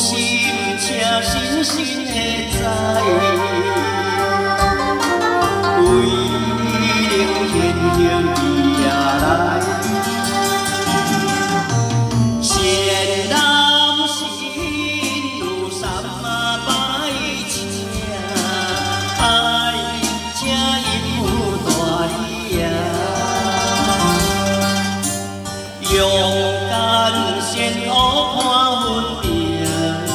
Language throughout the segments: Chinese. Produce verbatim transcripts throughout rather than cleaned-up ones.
心请深深的知，为能现行伊也来。善男心如山啊百尺，爱情因有大理啊，勇敢先学看分明。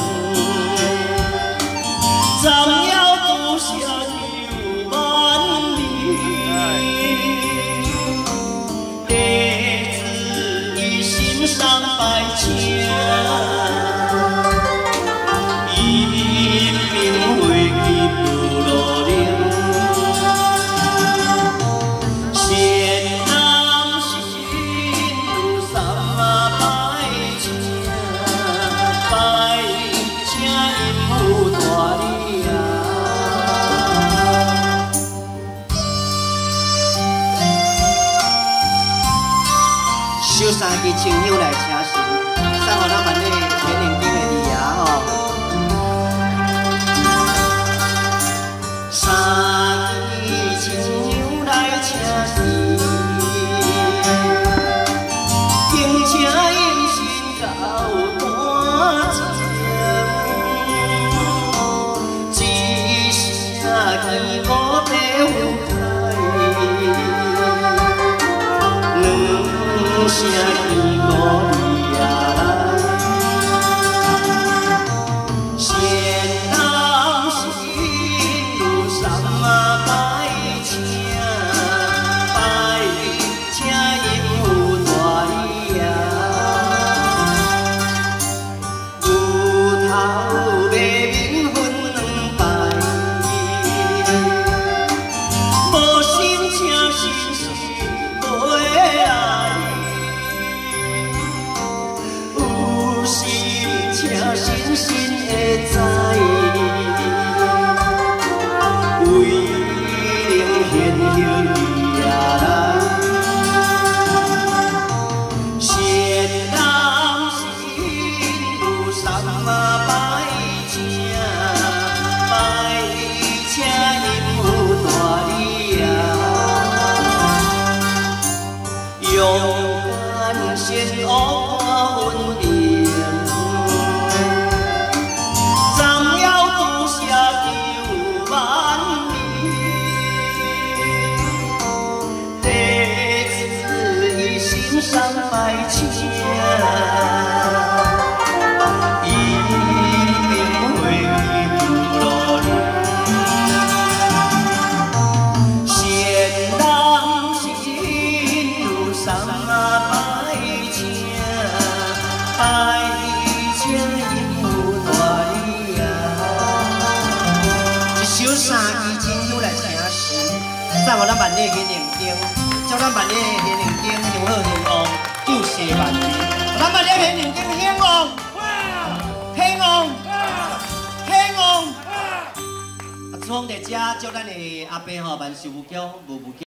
暂要渡下九万里，弟子一心上百情，因明会记不落零。善男心如山啊百情，百情因有大理。 小三支清香来请神，送互咱万里天灵经的字啊吼。三支清香来请神，敬请用心交感情，一声祈福白云开。 声天高你也来，善男心如山啊百情，百情因有大理啊，牛头马面分两摆，无心请心是无爱。 深深的知，为能现行伊也来。善男心如山啊百情，百情因有大理啊，勇敢先学看分明。 上百情，因明会不落零。善男心如山啊百情，百情因有大理啊。一首三支真香来请神，送互咱万里天灵经。 叫咱万里天灵经香好兴旺，救世万民。咱万里天灵经兴旺，兴旺，兴旺。啊，创在遮祝咱的阿伯吼万事如意，无无。